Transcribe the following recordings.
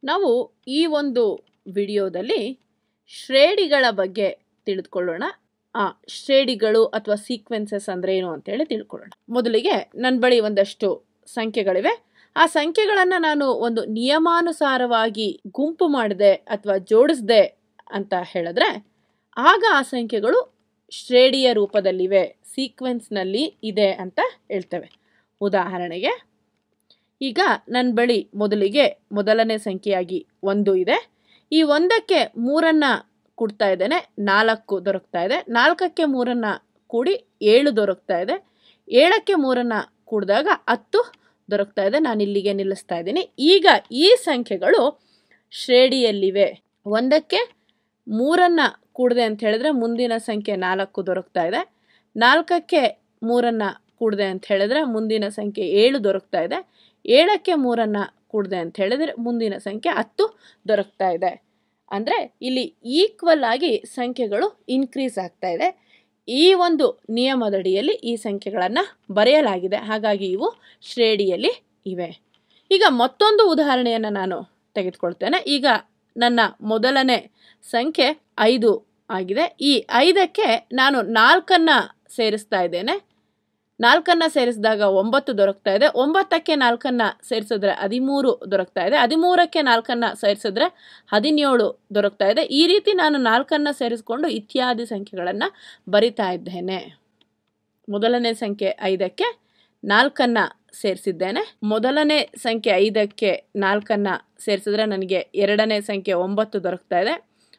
ನಾವು ಈ ಒಂದು ವಿಡಿಯೋದಲ್ಲಿ ಶ್ರೇಣಿಗಳ ಬಗ್ಗೆ ತಿಳಿದುಕೊಳ್ಳೋಣ. ಶ್ರೇಣಿಗಳು ಅಥವಾ ಸೀಕ್ವೆನ್ಸಸ್ ಅಂದ್ರೆ ಏನು ಅಂತ ಹೇಳಿ ತಿಳ್ಕೊಳ್ಳೋಣ. ಮೊದಲಿಗೆ ನನ್ನ ಬಳಿ ಒಂದಷ್ಟು ಸಂಖ್ಯೆಗಳಿವೆ. ಆ ಸಂಖ್ಯೆಗಳನ್ನು ನಾನು ಒಂದು ನಿಯಮಾನುಸಾರವಾಗಿ ಗುಂಪು ಮಾಡಿದೆ ಅಥವಾ ಜೋಡಿಸಿದೆ ಅಂತ ಹೇಳಿದ್ರೆ ಆಗ ಆ ಸಂಖ್ಯೆಗಳು ಶ್ರೇಣಿಯ ರೂಪದಲ್ಲಿವೆ, ಸೀಕ್ವೆನ್ಸ್ನಲ್ಲಿ ಇದೆ ಅಂತ ಹೇಳ್ತೇವೆ. ಉದಾಹರಣೆಗೆ ಈಗ ನನ್ನ ಬಳಿ ಮೊದಲಿಗೆ ಮೊದಲನೇ ಸಂಖ್ಯೆಯಾಗಿ 1 ಇದೆ. ಈ 1ಕ್ಕೆ 3 ಕೂಡ್ತಾ ಇದ್ದೇನೆ, 4 ದೊರಕ್ತಾ ಇದೆ. 4ಕ್ಕೆ 3 ಕೂಡಿ 7 ದೊರಕ್ತಾ ಇದೆ. 7ಕ್ಕೆ 3 ಕೂಡಿದಾಗ 10 ದೊರಕ್ತಾ ಇದೆ. ನಾನು ಇಲ್ಲಿಗೆ ನಿಲ್ಲಿಸ್ತಾ ಇದ್ದೀನಿ. ಈಗ ಈ ಸಂಖ್ಯೆಗಳು ಶ್ರೇಣಿಯಲ್ಲಿವೆ. 1ಕ್ಕೆ 3 ಕೂಡಿದೆ ಅಂತ ಹೇಳಿದ್ರೆ ಮುಂದಿನ ಸಂಖ್ಯೆ 4 ದೊರಕ್ತಾ ಇದೆ. 4ಕ್ಕೆ 3 ಕೂಡಿದೆ ಅಂತ ಹೇಳಿದ್ರೆ ಮುಂದಿನ ಸಂಖ್ಯೆ 7 ದೊರಕ್ತಾ ಇದೆ. 7ಕ್ಕೆ 3 ಕೂಡಿದೆ ಅಂತ ಹೇಳಿದ್ರೆ ಮುಂದಿನ ಸಂಖ್ಯೆ 10 ದೊರಕ್ತಾ ಇದೆ. ಅಂದರೆ ಇಲ್ಲಿ ಈಕ್ವಲ್ ಆಗಿ ಸಂಖ್ಯೆಗಳು ಇನ್ಕ್ರೀಸ್ ಆಗ್ತಾ ಇದೆ. ಈ ಒಂದು ನಿಯಮದಡಿಯಲ್ಲಿ ಈ ಸಂಖ್ಯೆಗಳನ್ನು ಬರೆಯಲಾಗಿದೆ. ಹಾಗಾಗಿ ಇವು ಶ್ರೇಣಿಯಲ್ಲಿ ಇವೆ. ಈಗ ಮತ್ತೊಂದು ಉದಾಹರಣೆಯನ್ನು ನಾನು ತೆಗೆದುಕೊಳ್ತೇನೆ. ಈಗ ನನ್ನ ಮೊದಲನೇ ಸಂಖ್ಯೆ 5 ಆಗಿದೆ. ಈ 5ಕ್ಕೆ ನಾನು 4 ಸೇರಿಸ್ತಾ ಇದ್ದೇನೆ. 4 ಸೇರಿಸಿದಾಗ 9 ದೊರಕ್ತಾ ಇದೆ. 9ಕ್ಕೆ 4 ಸೇರಿಸಿದ್ರೆ 13 ದೊರಕ್ತಾ ಇದೆ. 13ಕ್ಕೆ 4 ಸೇರಿಸಿದ್ರೆ 17 ದೊರಕ್ತಾ ಇದೆ. ಈ ರೀತಿ ನಾನು 4 ಸೇರಿಸಿಕೊಂಡು ಇತ್ಯಾದಿ ಸಂಖ್ಯೆಗಳನ್ನು ಬರಿತಾ ಇದ್ದೇನೆ. ಮೊದಲನೇ ಸಂಖ್ಯೆ 5ಕ್ಕೆ 4 ಸೇರಿಸಿದ್ದೇನೆ. ಮೊದಲನೇ ಸಂಖ್ಯೆ 5ಕ್ಕೆ 4 ಸೇರಿಸಿದ್ರೆ ನನಗೆ ಎರಡನೇ ಸಂಖ್ಯೆ 9 ದೊರಕ್ತಾ ಇದೆ.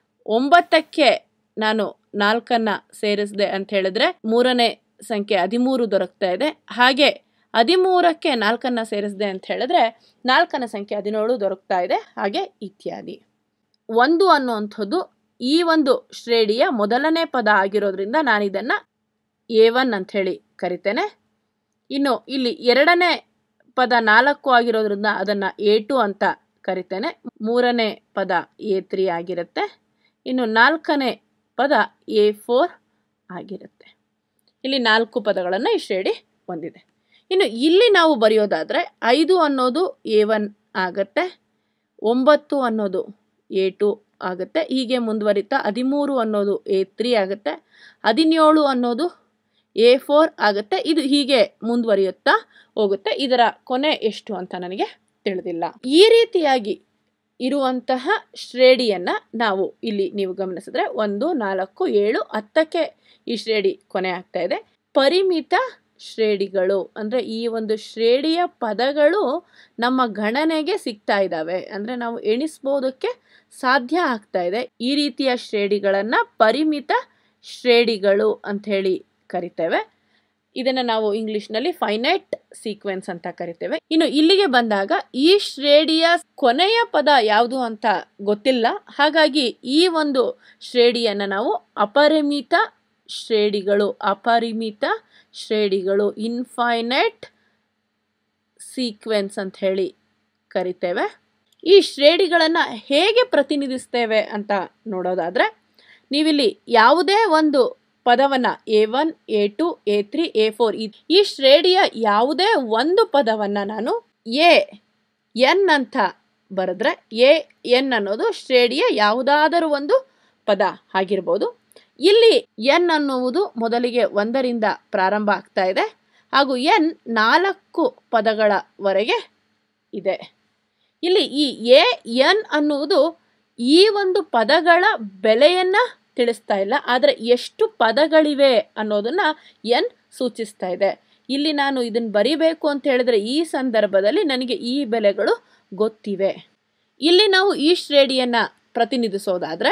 9ಕ್ಕೆ ನಾನು 4 ಸೇರಿಸಿದೆ ಅಂತ ಹೇಳಿದ್ರೆ ಮೂರನೇ ಸಂಖ್ಯೆ 13 ದೊರಕ್ತಾ ಇದೆ. ಹಾಗೆ 13ಕ್ಕೆ 4 ಸೇರಿಸಿದೆ ಅಂತ ಹೇಳಿದ್ರೆ 4ನೇ ಸಂಖ್ಯೆ 17 ದೊರಕ್ತಾ ಇದೆ. ಹಾಗೆ ಇತ್ಯಾದಿ. 1 ಅನ್ನುವಂಥದ್ದು ಈ ಒಂದು ಶ್ರೇಣಿಯ ಮೊದಲನೇ ಪದ ಆಗಿರೋದ್ರಿಂದ ನಾನು ಇದನ್ನು A1 ಅಂತ ಹೇಳಿ ಕರಿತೇನೆ. ಇನ್ನು ಇಲ್ಲಿ ಎರಡನೇ ಪದ 4 ಆಗಿರೋದ್ರಿಂದ ಅದನ್ನು A2 ಅಂತ ಕರಿತೇನೆ. ಮೂರನೇ ಪದ A3 ಆಗಿರುತ್ತೆ. ಇನ್ನು 4ನೇ ಪದ A4 ಆಗಿರುತ್ತೆ. ಇಲ್ಲಿ 4 ಪದಗಳನ್ನು ಈ ಶ್ರೇಣಿ ಹೊಂದಿದೆ. ಇನ್ನು ಇಲ್ಲಿ ನಾವು ಬರೆಯೋದಾದರೆ 5 ಅನ್ನೋದು A1 ಆಗುತ್ತೆ, 9 ಅನ್ನೋದು A2 ಆಗುತ್ತೆ. ಹೀಗೆ ಮುಂದುವರಿತಾ 13 ಅನ್ನೋದು A3 ಆಗುತ್ತೆ, 17 ಅನ್ನೋದು A4 ಆಗುತ್ತೆ. ಇದು ಹೀಗೆ ಮುಂದುವರಿಯುತ್ತಾ ಹೋಗುತ್ತೆ. ಇದರ ಕೊನೆ ಎಷ್ಟು ಅಂತ ನನಗೆ ತಿಳಿದಿಲ್ಲ. ಈ ರೀತಿಯಾಗಿ ಇರುವಂತಹ ಶ್ರೇಣಿಯನ್ನು ನಾವು ಇಲ್ಲಿ ನೀವು ಗಮನಿಸಿದ್ರೆ 1, 4, 7, 10ಕ್ಕೆ ಈ ಶ್ರೇಣಿ ಕೊನೆ ಆಗ್ತಾ ಇದೆ. ಪರಿಮಿತ ಶ್ರೇಣಿಗಳು ಅಂದರೆ ಈ ಒಂದು ಶ್ರೇಣಿಯ ಪದಗಳು ನಮ್ಮ ಗಣನೆಗೆ ಸಿಗ್ತಾ ಇದ್ದಾವೆ, ಅಂದರೆ ನಾವು ಎಣಿಸ್ಬೋದಕ್ಕೆ ಸಾಧ್ಯ ಆಗ್ತಾ ಇದೆ. ಈ ರೀತಿಯ ಶ್ರೇಣಿಗಳನ್ನು ಪರಿಮಿತ ಶ್ರೇಣಿಗಳು ಅಂತ ಹೇಳಿ ಕರಿತೇವೆ. ಇದನ್ನು ನಾವು ಇಂಗ್ಲಿಷ್ನಲ್ಲಿ ಫೈನೈಟ್ ಸೀಕ್ವೆನ್ಸ್ ಅಂತ ಕರಿತೇವೆ. ಇನ್ನು ಇಲ್ಲಿಗೆ ಬಂದಾಗ ಈ ಶ್ರೇಣಿಯ ಕೊನೆಯ ಪದ ಯಾವುದು ಅಂತ ಗೊತ್ತಿಲ್ಲ. ಹಾಗಾಗಿ ಈ ಒಂದು ಶ್ರೇಣಿಯನ್ನು ನಾವು ಅಪರಿಮಿತ ಶ್ರೇಣಿಗಳು ಇನ್ಫೈನೈಟ್ ಸೀಕ್ವೆನ್ಸ್ ಅಂತ ಹೇಳಿ ಕರಿತೇವೆ. ಈ ಶ್ರೇಣಿಗಳನ್ನು ಹೇಗೆ ಪ್ರತಿನಿಧಿಸ್ತೇವೆ ಅಂತ ನೋಡೋದಾದರೆ ನೀವಿಲ್ಲಿ ಯಾವುದೇ ಒಂದು ಪದವನ್ನು A1, A2, A3, A4 ಈ ಶ್ರೇಣಿಯ ಯಾವುದೇ ಒಂದು ಪದವನ್ನು ನಾನು AN ಅಂತ ಬರೆದ್ರೆ AN ಅನ್ನೋದು ಶ್ರೇಣಿಯ ಯಾವುದಾದರೂ ಒಂದು ಪದ ಆಗಿರ್ಬೋದು. ಇಲ್ಲಿ N ಅನ್ನುವುದು ಮೊದಲಿಗೆ 1ರಿಂದ ಪ್ರಾರಂಭ ಆಗ್ತಾ ಇದೆ ಹಾಗೂ N 4 ಪದಗಳವರೆಗೆ ಇದೆ. ಇಲ್ಲಿ ಈ AN ಅನ್ನುವುದು ಈ ಒಂದು ಪದಗಳ ಬೆಲೆಯನ್ನು ತಿಳಿಸ್ತಾ ಇಲ್ಲ, ಆದರೆ ಎಷ್ಟು ಪದಗಳಿವೆ ಅನ್ನೋದನ್ನು N ಸೂಚಿಸ್ತಾ ಇದೆ. ಇಲ್ಲಿ ನಾನು ಇದನ್ನು ಬರಿಬೇಕು ಅಂತ ಹೇಳಿದ್ರೆ ಈ ಸಂದರ್ಭದಲ್ಲಿ ನನಗೆ ಈ ಬೆಲೆಗಳು ಗೊತ್ತಿವೆ. ಇಲ್ಲಿ ನಾವು ಈ ಶ್ರೇಣಿಯನ್ನು ಪ್ರತಿನಿಧಿಸೋದಾದರೆ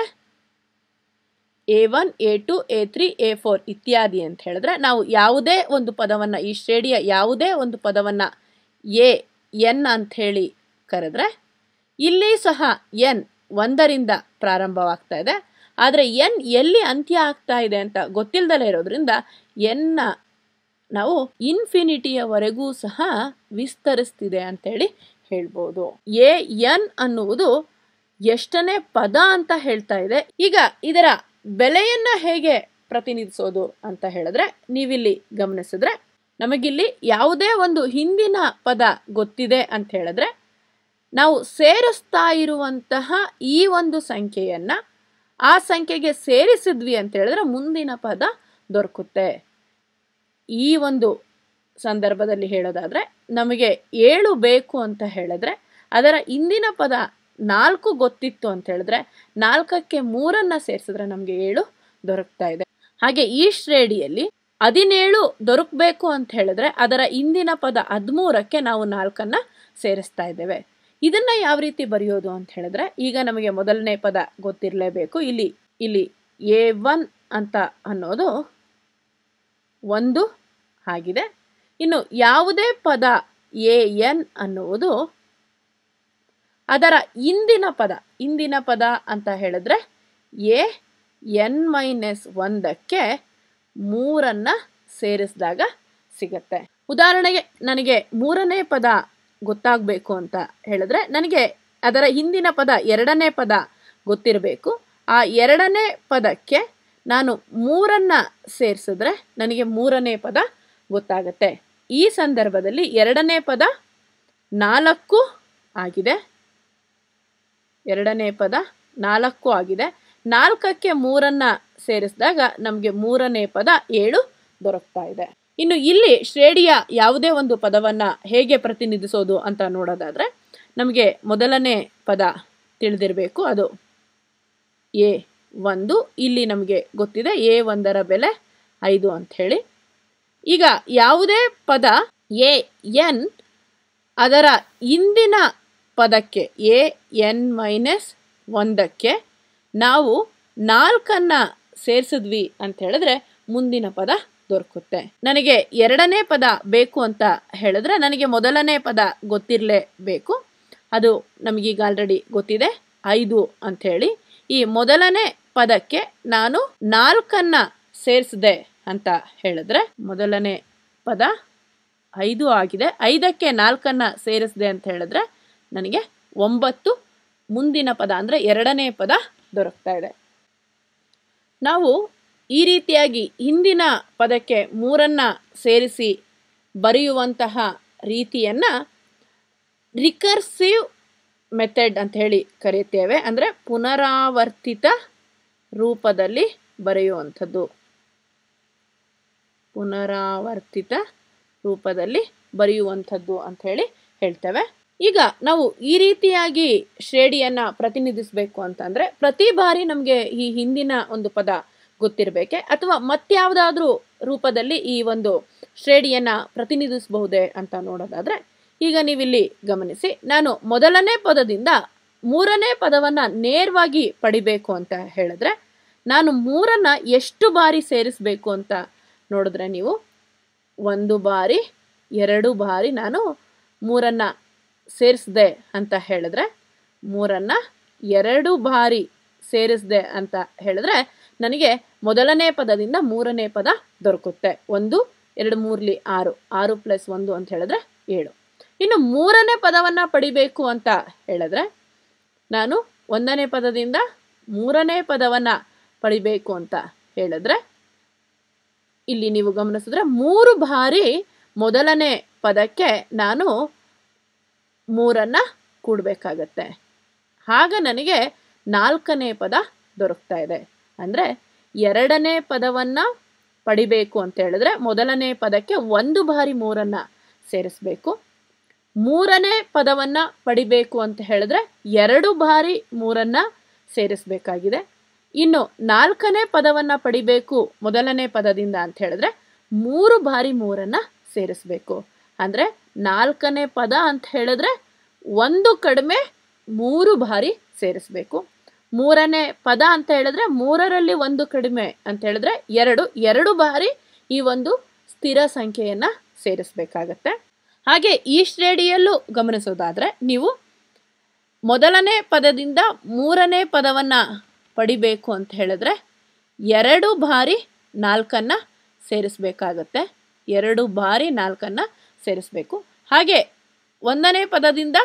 A1, A2, A3, A4 ಇತ್ಯಾದಿ ಅಂತ ಹೇಳಿದ್ರೆ ನಾವು ಯಾವುದೇ ಒಂದು ಪದವನ್ನು ಈ ಶ್ರೇಣಿಯ ಯಾವುದೇ ಒಂದು ಪದವನ್ನು AN ಅಂತ ಹೇಳಿ ಕರೆದ್ರೆ ಇಲ್ಲಿ ಸಹ N 1ರಿಂದ ಪ್ರಾರಂಭವಾಗ್ತಾ ಇದೆ. ಆದರೆ N ಎಲ್ಲಿ ಅಂತ್ಯ ಆಗ್ತಾ ಇದೆ ಅಂತ ಗೊತ್ತಿಲ್ಲದಲೇ ಇರೋದ್ರಿಂದ N ನಾವು ಇನ್ಫಿನಿಟಿಯವರೆಗೂ ಸಹ ವಿಸ್ತರಿಸ್ತಿದೆ ಅಂತೇಳಿ ಹೇಳ್ಬೋದು. AN ಅನ್ನುವುದು ಎಷ್ಟನೇ ಪದ ಅಂತ ಹೇಳ್ತಾ ಇದೆ. ಈಗ ಇದರ ಬೆಲೆಯನ್ನು ಹೇಗೆ ಪ್ರತಿನಿಧಿಸೋದು ಅಂತ ಹೇಳಿದ್ರೆ ನೀವಿಲ್ಲಿ ಗಮನಿಸಿದ್ರೆ ನಮಗಿಲ್ಲಿ ಯಾವುದೇ ಒಂದು ಹಿಂದಿನ ಪದ ಗೊತ್ತಿದೆ ಅಂತ ಹೇಳಿದ್ರೆ ನಾವು ಸೇರಿಸ್ತಾ ಇರುವಂತಹ ಈ ಒಂದು ಸಂಖ್ಯೆಯನ್ನು ಆ ಸಂಖ್ಯೆಗೆ ಸೇರಿಸಿದ್ವಿ ಅಂತ ಹೇಳಿದ್ರೆ ಮುಂದಿನ ಪದ ದೊರಕುತ್ತೆ. ಈ ಒಂದು ಸಂದರ್ಭದಲ್ಲಿ ಹೇಳೋದಾದರೆ ನಮಗೆ 7 ಬೇಕು ಅಂತ ಹೇಳಿದ್ರೆ ಅದರ ಹಿಂದಿನ ಪದ 4 ಗೊತ್ತಿತ್ತು ಅಂತ ಹೇಳಿದ್ರೆ 4ಕ್ಕೆ 3 ಸೇರಿಸಿದ್ರೆ ನಮಗೆ 7 ದೊರಕ್ತಾ ಇದೆ. ಹಾಗೆ ಈ ಶ್ರೇಣಿಯಲ್ಲಿ 17 ದೊರಕಬೇಕು ಅಂತ ಹೇಳಿದ್ರೆ ಅದರ ಹಿಂದಿನ ಪದ 13ಕ್ಕೆ ನಾವು 4 ಸೇರಿಸ್ತಾ ಇದ್ದೇವೆ. ಇದನ್ನ ಯಾವ ರೀತಿ ಬರೆಯೋದು ಅಂತ ಹೇಳಿದ್ರೆ ಈಗ ನಮಗೆ ಮೊದಲನೇ ಪದ ಗೊತ್ತಿರಲೇಬೇಕು. ಇಲ್ಲಿ A1 ಅಂತ ಅನ್ನೋದು 1 ಆಗಿದೆ. ಇನ್ನು ಯಾವುದೇ ಪದ AN ಅನ್ನುವುದು ಅದರ ಹಿಂದಿನ ಪದ ಅಂತ ಹೇಳಿದ್ರೆ AN-1ಕ್ಕೆ 3 ಸೇರಿಸಿದಾಗ ಸಿಗತ್ತೆ. ಉದಾಹರಣೆಗೆ ನನಗೆ 3ನೇ ಪದ ಗೊತ್ತಾಗಬೇಕು ಅಂತ ಹೇಳಿದ್ರೆ ನನಗೆ ಅದರ ಹಿಂದಿನ ಪದ 2ನೇ ಪದ ಗೊತ್ತಿರಬೇಕು. ಆ 2ನೇ ಪದಕ್ಕೆ ನಾನು 3 ಸೇರಿಸಿದ್ರೆ ನನಗೆ 3ನೇ ಪದ ಗೊತ್ತಾಗತ್ತೆ. ಈ ಸಂದರ್ಭದಲ್ಲಿ 2ನೇ ಪದ 4 ಆಗಿದೆ. 2ನೇ ಪದ 4 ಆಗಿದೆ. 4ಕ್ಕೆ 3 ಸೇರಿಸಿದಾಗ ನಮಗೆ 3ನೇ ಪದ 7 ದೊರಕ್ತಾ ಇದೆ. ಇನ್ನು ಇಲ್ಲಿ ಶ್ರೇಣಿಯ ಯಾವುದೇ ಒಂದು ಪದವನ್ನು ಹೇಗೆ ಪ್ರತಿನಿಧಿಸೋದು ಅಂತ ನೋಡೋದಾದರೆ ನಮಗೆ ಮೊದಲನೇ ಪದ ತಿಳಿದಿರಬೇಕು, ಅದು A1. ಇಲ್ಲಿ ನಮಗೆ ಗೊತ್ತಿದೆ A1ರ ಬೆಲೆ 5 ಅಂತ ಹೇಳಿ. ಈಗ ಯಾವುದೇ ಪದ AN ಅದರ ಹಿಂದಿನ ಪದಕ್ಕೆ AN-1ಕ್ಕೆ ನಾವು 4 ಸೇರಿಸಿದ್ವಿ ಅಂತ ಹೇಳಿದ್ರೆ ಮುಂದಿನ ಪದ ದೊರಕುತ್ತೆ. ನನಗೆ 2ನೇ ಪದ ಬೇಕು ಅಂತ ಹೇಳಿದ್ರೆ ನನಗೆ ಮೊದಲನೇ ಪದ ಗೊತ್ತಿರಲೇಬೇಕು. ಅದು ನಮಗೀಗ ಆಲ್ರೆಡಿ ಗೊತ್ತಿದೆ 5 ಅಂತ ಹೇಳಿ. ಈ ಮೊದಲನೇ ಪದಕ್ಕೆ ನಾನು 4 ಸೇರಿಸಿದೆ ಅಂತ ಹೇಳಿದ್ರೆ ಮೊದಲನೇ ಪದ 5 ಆಗಿದೆ. 5ಕ್ಕೆ 4 ಸೇರಿಸಿದೆ ಅಂತ ಹೇಳಿದ್ರೆ ನನಗೆ 9 ಮುಂದಿನ ಪದ ಅಂದರೆ 2ನೇ ಪದ ದೊರಕ್ತಾ ಇದೆ. ನಾವು ಈ ರೀತಿಯಾಗಿ ಹಿಂದಿನ ಪದಕ್ಕೆ 3 ಸೇರಿಸಿ ಬರೆಯುವಂತಹ ರೀತಿಯನ್ನು ರಿಕರ್ಸಿವ್ ಮೆಥಡ್ ಅಂತ ಹೇಳಿ ಕರೆಯುತ್ತೇವೆ. ಅಂದರೆ ಪುನರಾವರ್ತಿತ ರೂಪದಲ್ಲಿ ಬರೆಯುವಂಥದ್ದು. ಅಂತ ಹೇಳಿ ಹೇಳ್ತೇವೆ. ಈಗ ನಾವು ಈ ರೀತಿಯಾಗಿ ಶ್ರೇಣಿಯನ್ನು ಪ್ರತಿನಿಧಿಸಬೇಕು ಅಂತಂದರೆ ಪ್ರತಿ ಬಾರಿ ನಮಗೆ ಈ ಹಿಂದಿನ ಒಂದು ಪದ ಗೊತ್ತಿರಬೇಕೆ ಅಥವಾ ಮತ್ಯಾವುದಾದ್ರೂ ರೂಪದಲ್ಲಿ ಈ ಒಂದು ಶ್ರೇಣಿಯನ್ನು ಪ್ರತಿನಿಧಿಸಬಹುದೇ ಅಂತ ನೋಡೋದಾದರೆ ಈಗ ನೀವಿಲ್ಲಿ ಗಮನಿಸಿ, ನಾನು ಮೊದಲನೇ ಪದದಿಂದ 3ನೇ ಪದವನ್ನು ನೇರವಾಗಿ ಪಡಿಬೇಕು ಅಂತ ಹೇಳಿದ್ರೆ ನಾನು 3 ಎಷ್ಟು ಬಾರಿ ಸೇರಿಸಬೇಕು ಅಂತ ನೋಡಿದ್ರೆ ನೀವು 1 ಬಾರಿ 2 ಬಾರಿ ನಾನು 3 ಸೇರಿಸಿದೆ ಅಂತ ಹೇಳಿದ್ರೆ 3 2 ಬಾರಿ ಸೇರಿಸಿದೆ ಅಂತ ಹೇಳಿದ್ರೆ ನನಗೆ ಮೊದಲನೇ ಪದದಿಂದ 3ನೇ ಪದ ದೊರಕುತ್ತೆ. 1 2 3 6 6 + 1 ಅಂತ ಹೇಳಿದ್ರೆ 7. ಇನ್ನು 3ನೇ ಪದವನ್ನು ಪಡಿಬೇಕು ಅಂತ ಹೇಳಿದ್ರೆ ನಾನು 1ನೇ ಪದದಿಂದ 3ನೇ ಪದವನ್ನು ಪಡಿಬೇಕು ಅಂತ ಹೇಳಿದ್ರೆ ಇಲ್ಲಿ ನೀವು ಗಮನಿಸಿದ್ರೆ 3 ಬಾರಿ ಮೊದಲನೇ ಪದಕ್ಕೆ ನಾನು 3 ಕೂಡಬೇಕಾಗತ್ತೆ. ಆಗ ನನಗೆ 4ನೇ ಪದ ದೊರಕ್ತಾ ಇದೆ. ಅಂದರೆ 2ನೇ ಪದವನ್ನು ಪಡಿಬೇಕು ಅಂತ ಹೇಳಿದ್ರೆ ಮೊದಲನೇ ಪದಕ್ಕೆ 1 ಬಾರಿ 3 ಸೇರಿಸಬೇಕು. 3ನೇ ಪದವನ್ನು ಪಡಿಬೇಕು ಅಂತ ಹೇಳಿದ್ರೆ 2 ಬಾರಿ 3 ಸೇರಿಸಬೇಕಾಗಿದೆ. ಇನ್ನು 4ನೇ ಪದವನ್ನು ಪಡಿಬೇಕು ಮೊದಲನೇ ಪದದಿಂದ ಅಂತ ಹೇಳಿದ್ರೆ 3 ಬಾರಿ 3 ಸೇರಿಸಬೇಕು. ಅಂದರೆ 4ನೇ ಪದ ಅಂತ ಹೇಳಿದ್ರೆ 1 ಕಡಿಮೆ 3 ಬಾರಿ ಸೇರಿಸಬೇಕು. 3ನೇ ಪದ ಅಂತ ಹೇಳಿದ್ರೆ 3ರಲ್ಲಿ 1 ಕಡಿಮೆ ಅಂತ ಹೇಳಿದ್ರೆ 2 ಬಾರಿ ಈ ಒಂದು ಸ್ಥಿರ ಸಂಖ್ಯೆಯನ್ನು ಸೇರಿಸಬೇಕಾಗತ್ತೆ. ಹಾಗೆ ಈ ಶ್ರೇಣಿಯಲ್ಲೂ ಗಮನಿಸೋದಾದರೆ ನೀವು ಮೊದಲನೇ ಪದದಿಂದ 3ನೇ ಪದವನ್ನು ಪಡಿಬೇಕು ಅಂತ ಹೇಳಿದ್ರೆ 2 ಬಾರಿ 4 ಸೇರಿಸಬೇಕಾಗತ್ತೆ. 2 ಬಾರಿ 4 ಸೇರಿಸಬೇಕು. ಹಾಗೆ 1ನೇ ಪದದಿಂದ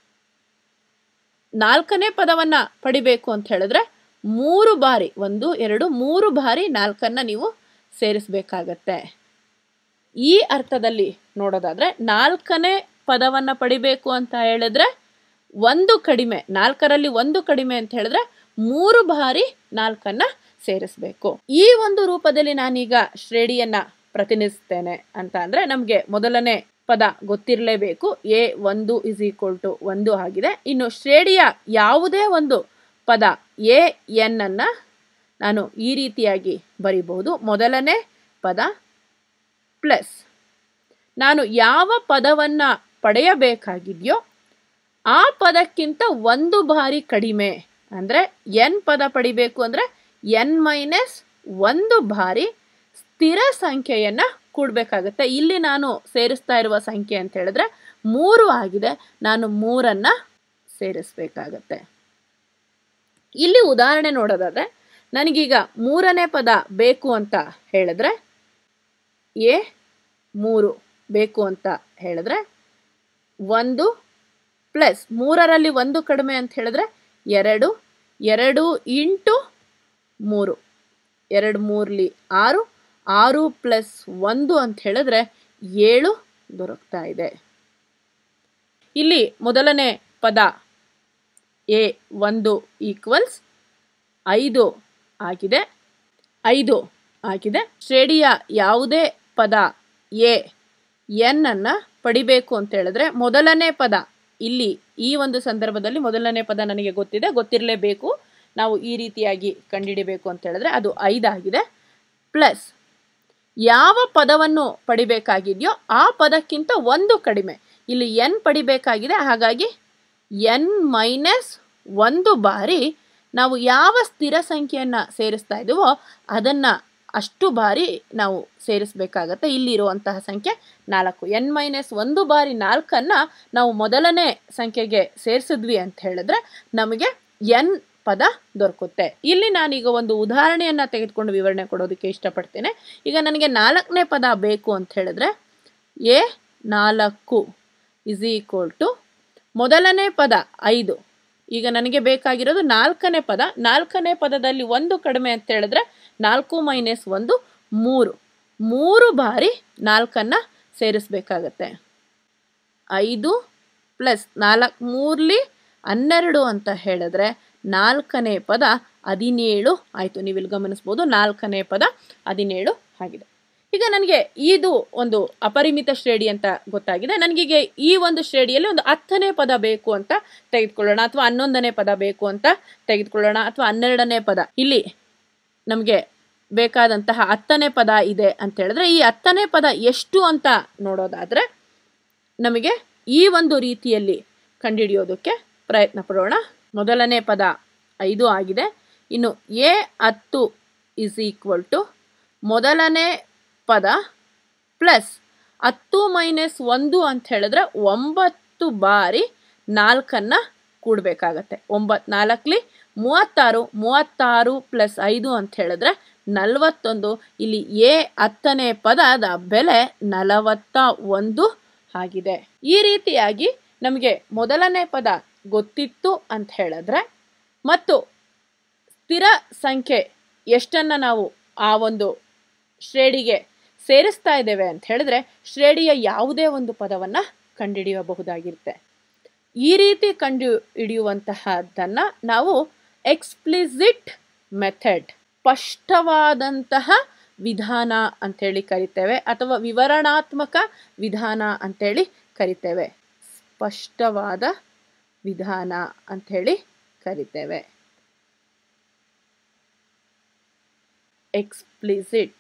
4ನೇ ಪದವನ್ನು ಪಡಿಬೇಕು ಅಂತ ಹೇಳಿದ್ರೆ 3 ಬಾರಿ 1 2 3 ಬಾರಿ 4 ನೀವು ಸೇರಿಸಬೇಕಾಗತ್ತೆ. ಈ ಅರ್ಥದಲ್ಲಿ ನೋಡೋದಾದರೆ 4ನೇ ಪದವನ್ನು ಪಡಿಬೇಕು ಅಂತ ಹೇಳಿದ್ರೆ ಒಂದು ಕಡಿಮೆ, 4ರಲ್ಲಿ ಒಂದು ಕಡಿಮೆ ಅಂತ ಹೇಳಿದ್ರೆ 3 ಬಾರಿ 4ಅನ್ನ ಸೇರಿಸಬೇಕು. ಈ ಒಂದು ರೂಪದಲ್ಲಿ ನಾನೀಗ ಶ್ರೇಣಿಯನ್ನ ಪ್ರತಿನಿಧಿಸ್ತೇನೆ ಅಂತ ಅಂದ್ರೆ ನಮಗೆ ಮೊದಲನೇ ಪದ ಗೊತ್ತಿರಲೇಬೇಕು. A1 = 1 ಆಗಿದೆ. ಇನ್ನು ಶ್ರೇಣಿಯ ಯಾವುದೇ ಒಂದು ಪದ an ಅನ್ನ ನಾನು ಈ ರೀತಿಯಾಗಿ ಬರೀಬಹುದು. ಮೊದಲನೇ ಪದ ಪ್ಲಸ್ ನಾನು ಯಾವ ಪದವನ್ನ ಪಡೆಯಬೇಕಾಗಿದೆಯೋ ಆ ಪದಕ್ಕಿಂತ ಒಂದು ಬಾರಿ ಕಡಿಮೆ ಅಂದ್ರೆ n ಪದ ಪಡಿಬೇಕು ಅಂದ್ರೆ n-1 ಬಾರಿ ಸ್ಥಿರ ಸಂಖ್ಯೆಯನ್ನ ಕೂಡಬೇಕಾಗುತ್ತೆ. ಇಲ್ಲಿ ನಾನು ಸೇರಿಸ್ತಾ ಇರುವ ಸಂಖ್ಯೆ ಅಂತ ಹೇಳಿದ್ರೆ 3 ಆಗಿದೆ. ನಾನು 3ಅನ್ನ ಸೇರಿಸಬೇಕಾಗತ್ತೆ. ಇಲ್ಲಿ ಉದಾಹರಣೆ ನೋಡೋದಾದ್ರೆ ನನಗೀಗ 3ನೇ ಪದ ಬೇಕು ಅಂತ ಹೇಳಿದ್ರೆ A3 ಬೇಕು ಅಂತ ಹೇಳಿದ್ರೆ 1 ಪ್ಲಸ್ 3ರಲ್ಲಿ 1 ಕಡಿಮೆ ಅಂತ ಹೇಳಿದ್ರೆ 2 2 ಇಂಟು 3 2 3ಲಿ 6 6 ಪ್ಲಸ್ 1 ಅಂತ ಹೇಳಿದ್ರೆ 7 ದೊರಕ್ತಾ ಇದೆ. ಇಲ್ಲಿ ಮೊದಲನೇ ಪದ A1 = 5 ಆಗಿದೆ. 5 ಆಗಿದೆ. ಶ್ರೇಣಿಯ ಯಾವುದೇ ಪದ n ಅನ್ನ ಪಡಿಬೇಕು ಅಂತ ಹೇಳಿದ್ರೆ ಮೊದಲನೇ ಪದ, ಇಲ್ಲಿ ಈ ಒಂದು ಸಂದರ್ಭದಲ್ಲಿ ಮೊದಲನೇ ಪದ ನನಗೆ ಗೊತ್ತಿದೆ, ಗೊತ್ತಿರಲೇಬೇಕು. ನಾವು ಈ ರೀತಿಯಾಗಿ ಕಂಡುಹಿಡಿಬೇಕು ಅಂತ ಹೇಳಿದ್ರೆ ಅದು 5 ಆಗಿದೆ. ಪ್ಲಸ್ ಯಾವ ಪದವನ್ನು ಪಡಿಬೇಕಾಗಿದೆಯೋ ಆ ಪದಕ್ಕಿಂತ ಒಂದು ಕಡಿಮೆ, ಇಲ್ಲಿ n ಪಡಿಬೇಕಾಗಿದೆ. ಹಾಗಾಗಿ n-1 ಬಾರಿ ನಾವು ಯಾವ ಸ್ಥಿರ ಸಂಖ್ಯೆಯನ್ನ ಸೇರಿಸ್ತಾ ಇದ್ದೀವೋ ಅದನ್ನ ಅಷ್ಟು ಬಾರಿ ನಾವು ಸೇರಿಸಬೇಕಾಗತ್ತೆ. ಇಲ್ಲಿರುವಂತಹ ಸಂಖ್ಯೆ 4. n-1 ಬಾರಿ 4ಅನ್ನ ನಾವು ಮೊದಲನೇ ಸಂಖ್ಯೆಗೆ ಸೇರಿಸಿದ್ವಿ ಅಂತ ಹೇಳಿದ್ರೆ ನಮಗೆ n ಪದ ದೊರಕುತ್ತೆ. ಇಲ್ಲಿ ನಾನೀಗ ಒಂದು ಉದಾಹರಣೆಯನ್ನ ತೆಗೆದುಕೊಂಡು ವಿವರಣೆ ಕೊಡೋದಕ್ಕೆ ಇಷ್ಟಪಡ್ತೇನೆ. ಈಗ ನನಗೆ 4ನೇ ಪದ ಬೇಕು ಅಂತ ಹೇಳಿದ್ರೆ A4 = ಮೊದಲನೇ ಪದ 5. ಈಗ ನನಗೆ ಬೇಕಾಗಿರೋದು 4ನೇ ಪದ. 4ನೇ ಪದದಲ್ಲಿ 1 ಕಡಿಮೆ ಅಂತ ಹೇಳಿದ್ರೆ 4 - 1 3. 3 ಬಾರಿ 4ಅನ್ನ ಸೇರಿಸಬೇಕಾಗತ್ತೆ. 5 ಪ್ಲಸ್ 4 3ಲಿ 12 ಅಂತ ಹೇಳಿದ್ರೆ 4ನೇ ಪದ 17 ಆಯಿತು. ನೀವು ಇಲ್ಲಿ ಗಮನಿಸ್ಬೋದು 4ನೇ ಪದ 17 ಆಗಿದೆ. ಈಗ ನನಗೆ ಇದು ಒಂದು ಅಪರಿಮಿತ ಶ್ರೇಣಿ ಅಂತ ಗೊತ್ತಾಗಿದೆ. ನನಗೀಗ ಈ ಒಂದು ಶ್ರೇಣಿಯಲ್ಲಿ ಒಂದು 10ನೇ ಪದ ಬೇಕು ಅಂತ ತೆಗೆದುಕೊಳ್ಳೋಣ, ಅಥವಾ 11ನೇ ಪದ ಬೇಕು ಅಂತ ತೆಗೆದುಕೊಳ್ಳೋಣ, ಅಥವಾ 12ನೇ ಪದ. ಇಲ್ಲಿ ನಮಗೆ ಬೇಕಾದಂತಹ 10ನೇ ಪದ ಇದೆ ಅಂತ ಹೇಳಿದ್ರೆ ಈ 10ನೇ ಪದ ಎಷ್ಟು ಅಂತ ನೋಡೋದಾದ್ರೆ ನಮಗೆ ಈ ಒಂದು ರೀತಿಯಲ್ಲಿ ಕಂಡುಹಿಡಿಯೋದಕ್ಕೆ ಪ್ರಯತ್ನ ಪಡೋಣ. ಮೊದಲನೇ ಪದ 5 ಆಗಿದೆ. ಇನ್ನು A10 = ಮೊದಲನೇ ಪದ ಪ್ಲಸ್ 10 - 1 ಅಂತ ಹೇಳಿದ್ರೆ 9 ಬಾರಿ 4ಅನ್ನ ಕೂಡಬೇಕಾಗತ್ತೆ. 9 4ಲಿ 36. 36 ಪ್ಲಸ್ 5 ಅಂತ ಹೇಳಿದ್ರೆ 41. ಇಲ್ಲಿ A10ನೇ ಪದದ ಬೆಲೆ 41 ಆಗಿದೆ. ಈ ರೀತಿಯಾಗಿ ನಮಗೆ ಮೊದಲನೇ ಪದ ಗೊತ್ತಿತ್ತು ಅಂತ ಹೇಳಿದ್ರೆ ಮತ್ತು ಸ್ಥಿರ ಸಂಖ್ಯೆ ಎಷ್ಟನ್ನ ನಾವು ಆ ಒಂದು ಶ್ರೇಣಿಗೆ ಸೇರಿಸ್ತಾ ಇದ್ದೇವೆ ಅಂತ ಹೇಳಿದ್ರೆ ಶ್ರೇಣಿಯ ಯಾವುದೇ ಒಂದು ಪದವನ್ನ ಕಂಡುಹಿಡಿಯಬಹುದಾಗಿರುತ್ತೆ. ಈ ರೀತಿ ಕಂಡುಹಿಡಿಯುವಂತಹದನ್ನ ನಾವು ಎಕ್ಸ್ಪ್ಲಿಸಿಟ್ ಮೆಥಡ್, ಸ್ಪಷ್ಟವಾದಂತಹ ವಿಧಾನ ಅಂತೇಳಿ ಕರಿತೇವೆ, ಅಥವಾ ವಿವರಣಾತ್ಮಕ ವಿಧಾನ ಅಂತೇಳಿ ಕರಿತೇವೆ. ಸ್ಪಷ್ಟವಾದ ವಿಧಾನ ಅಂಥೇಳಿ ಕರಿತೇವೆ. ಎಕ್ಸ್ಪ್ಲಿಸಿಟ್.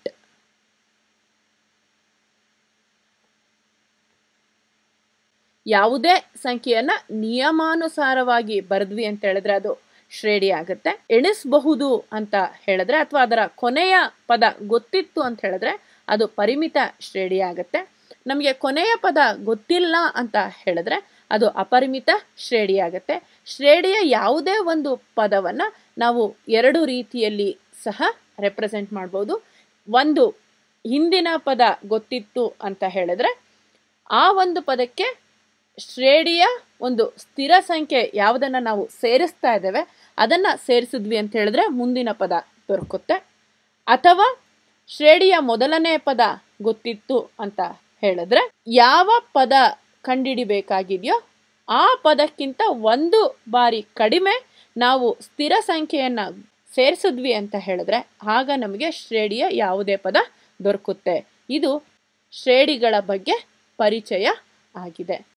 ಯಾವುದೇ ಸಂಖ್ಯೆಯನ್ನ ನಿಯಮಾನುಸಾರವಾಗಿ ಬರೆದ್ವಿ ಅಂತ ಹೇಳಿದ್ರೆ ಅದು ಶ್ರೇಣಿ ಆಗುತ್ತೆ. ಎಣಿಸಬಹುದು ಅಂತ ಹೇಳಿದ್ರೆ ಅಥವಾ ಅದರ ಕೊನೆಯ ಪದ ಗೊತ್ತಿತ್ತು ಅಂತ ಹೇಳಿದ್ರೆ ಅದು ಪರಿಮಿತ ಶ್ರೇಣಿ ಆಗುತ್ತೆ. ನಮಗೆ ಕೊನೆಯ ಪದ ಗೊತ್ತಿಲ್ಲ ಅಂತ ಹೇಳಿದ್ರೆ ಅದು ಅಪರಿಮಿತ ಶ್ರೇಣಿ ಆಗುತ್ತೆ. ಶ್ರೇಣಿಯ ಯಾವುದೇ ಒಂದು ಪದವನ್ನ ನಾವು ಎರಡು ರೀತಿಯಲ್ಲಿ ಸಹ ರೆಪ್ರೆಸೆಂಟ್ ಮಾಡ್ಬೋದು. ಒಂದು, ಹಿಂದಿನ ಪದ ಗೊತ್ತಿತ್ತು ಅಂತ ಹೇಳಿದ್ರೆ ಆ ಒಂದು ಪದಕ್ಕೆ ಶ್ರೇಣಿಯ ಒಂದು ಸ್ಥಿರ ಸಂಖ್ಯೆ ಯಾವುದನ್ನ ನಾವು ಸೇರಿಸ್ತಾ ಇದ್ದೇವೆ ಅದನ್ನ ಸೇರಿಸಿದ್ವಿ ಅಂತ ಹೇಳಿದ್ರೆ ಮುಂದಿನ ಪದ ದೊರಕುತ್ತೆ. ಅಥವಾ ಶ್ರೇಣಿಯ ಮೊದಲನೇ ಪದ ಗೊತ್ತಿತ್ತು ಅಂತ ಹೇಳಿದ್ರೆ ಯಾವ ಪದ ಕಂಡುಹಿಡಿಬೇಕಾಗಿದೆಯೋ ಆ ಪದಕ್ಕಿಂತ ಒಂದು ಬಾರಿ ಕಡಿಮೆ ನಾವು ಸ್ಥಿರ ಸಂಖ್ಯೆಯನ್ನು ಸೇರಿಸಿದ್ವಿ ಅಂತ ಹೇಳಿದ್ರೆ ಆಗ ನಮಗೆ ಶ್ರೇಣಿಯ ಯಾವುದೇ ಪದ ದೊರಕುತ್ತೆ. ಇದು ಶ್ರೇಣಿಗಳ ಬಗ್ಗೆ ಪರಿಚಯ ಆಗಿದೆ.